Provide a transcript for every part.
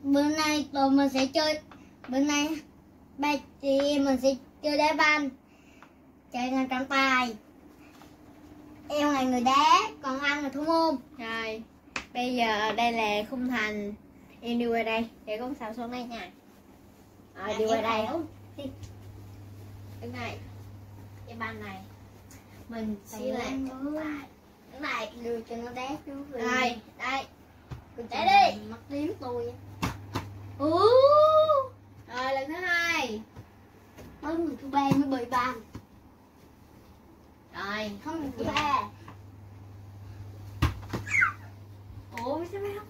bữa nay tụi mình sẽ chơi. Bữa nay ba chị em mình sẽ chơi đá banh, chơi ngang trọng tài. Em là người đá, còn anh là thủ môn. Rồi, bây giờ đây là khung thành. Em đi qua đây, để con xào xuống đây nha. Rồi, đi qua đây. Đứng này. Cái banh này mình sẽ là trọng tài. Đứng này, đưa cho nó đá chú. Rồi, đây. Đá đi. Mất tím tôi. Rồi, lần thứ hai. Mới người thứ ba mới bị bàn. Rồi, Không người thứ ba. ủa sao mấy không?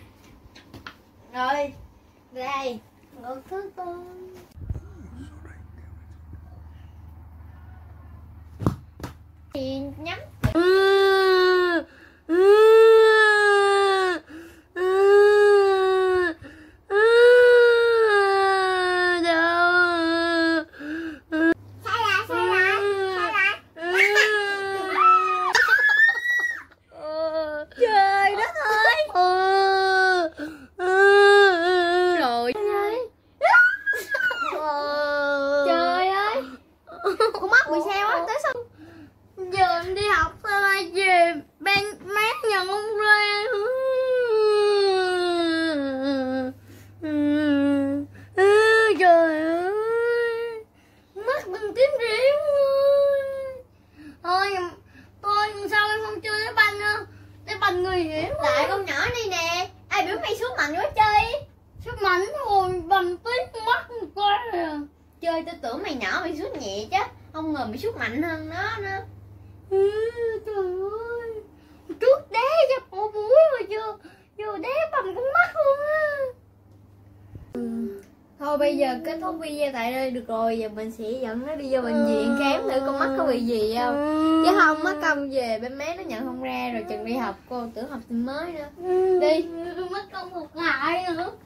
Rồi, đây. Người thứ tư. Thì nhắm. Trời đất ơi. Rồi. Trời ơi. Con mắt bị sao á, tới sao? Giờ em đi học sao lại về ban mát nhận không ra. Trời ơi, mắt mình tím riêng ơi. Thôi sao em không chơi đá banh nữa? Đá banh nguy hiểm. Tại con nhỏ này nè, ai biểu mày sức mạnh quá chơi. Sức mạnh rồi bằng tím mắt quá à. Chơi tôi tưởng mày nhỏ mày sút nhẹ chứ, không ngờ mày sút mạnh hơn nó nữa. Trời ơi, trước đá cho cổ mũi rồi giờ đá bằng con mắt luôn á. Thôi bây giờ kết thúc video tại đây được rồi. Giờ mình sẽ dẫn nó đi vô bệnh viện khám thử con mắt có bị gì không. Chứ không mất công về bên má nó nhận không ra rồi chừng đi học cô tưởng học sinh mới nữa. Đi. Mất công một ngày nữa.